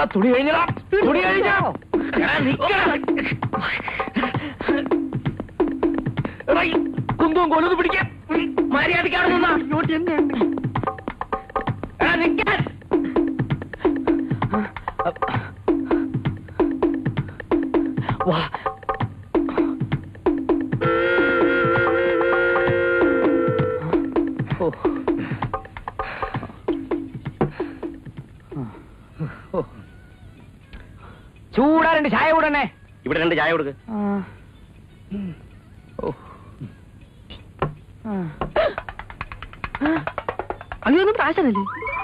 തുണി കഴിഞ്ഞോ? തുണി കഴിഞ്ഞോ? കുന്തവും കൊലത് പിടിക്കാൻ മര്യാദക്കാണ് നിന്നാ നിൽക്കാൻ. വാ ചൂടാ 2 ചായ കൂടന്നെ. ഇവിടെ 2 ചായ കൊടുക്ക്. അയ്യൊന്നും ആശാനല്ലേ?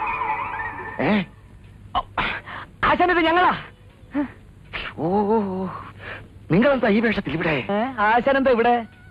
ആശാനത് ഞങ്ങളാ. ഓ, നിങ്ങളെന്താ ഈ വേഷത്തിൽ ഇവിടെ? ആശാനെന്താ ഇവിടെ?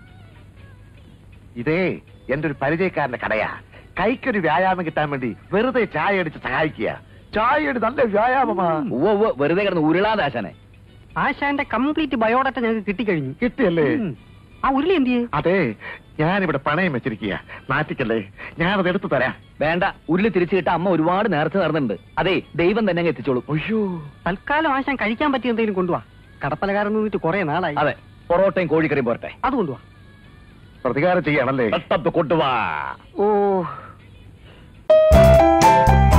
ഇതേ എന്റെ ഒരു പരിചയക്കാരന്റെ കടയാ. കൈക്കൊരു വ്യായാമം കിട്ടാൻ വേണ്ടി വെറുതെ ചായ അടിച്ച് സഹായിക്കുക. ചായയുടെ നല്ല വ്യായാമമാ. വെറുതെ കിടന്ന് ഉരുളാതെ ആശാനെ. ആശാന്റെ കംപ്ലീറ്റ് ബയോഡാറ്റ ഞങ്ങൾക്ക് കിട്ടിക്കഴിഞ്ഞു. കിട്ടിയല്ലേ? ആ ഉരുളി എന്ത് ചെയ്യേ? അതെ, ഞാനിവിടെ പണയം വെച്ചിരിക്കുക. നാട്ടിക്കല്ലേ, ഞാനത് എടുത്തു തരാം. വേണ്ട, ഉരുളി തിരിച്ചു കിട്ടാൻ അമ്മ ഒരുപാട് നേരത്തെ നടന്നിട്ടുണ്ട്. അതെ, ദൈവം തന്നെ അങ്ങ് എത്തിച്ചോളൂ. അയ്യോ, തൽക്കാലം ആശാൻ കഴിക്കാൻ പറ്റിയ എന്തെങ്കിലും കൊണ്ടുപോവാ. കടപ്പലകാരൻ നിന്നിട്ട് കുറെ നാളായി. അതെ, പൊറോട്ടയും കോഴിക്കറിയും പോരട്ടെ. അത് കൊണ്ടുപോവാ. പ്രതികാരം ചെയ്യാണല്ലേ? കൊണ്ടുവാ. ഓ